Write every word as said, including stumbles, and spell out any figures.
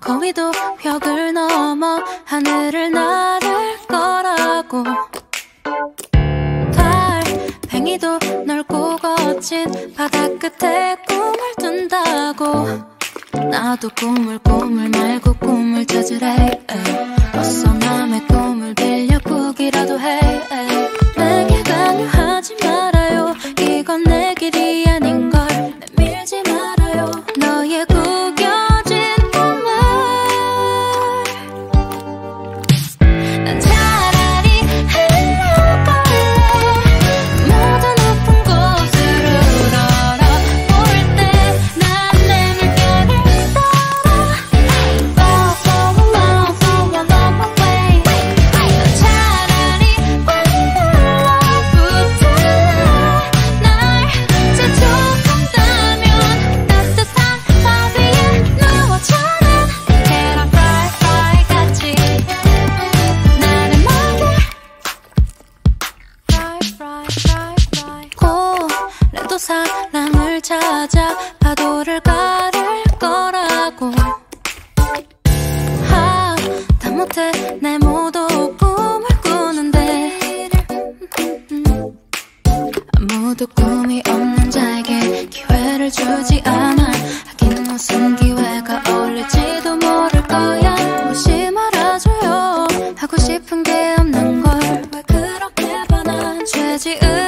거위도 벽을 넘어 하늘을 나를 거라고. 달팽이도 넓고 거친 바다 끝에 꿈을 둔다고. 나도 꿈을 꿈을 말고 꿈을 찾으래. 어서 남의 꿈을 빌려 꾸기라도 해. 내게 강요하지 말아요. 이건 내 길이 아닌걸. 내밀지 말아요. 너의 구겨진 꿈을. 난 차라리 흘러갈래. 모든 높은 곳으로 걸어볼 때 난 내 물결을 따라. Fall so long, so long, long way. 난 차라리 꽉 눌러붙을래. 날 재촉한다면 따뜻한 바 위에 누워자는 계란 프라이 프라이 같이 나는 너게 프라이 프라이 프라이 프라이. 고래도 사랑을 찾아 파도를 가를 거라고. 하다못해 내 모두 꿈을 꾸는데 아무도 꿈이 없는 자에게 기회를 주지 않아. 하긴 무슨 기회가 어울릴지도 모를 거야. 혹시 말아줘요. 하고 싶은 게 없는 걸 왜 그렇게 반한 죄지은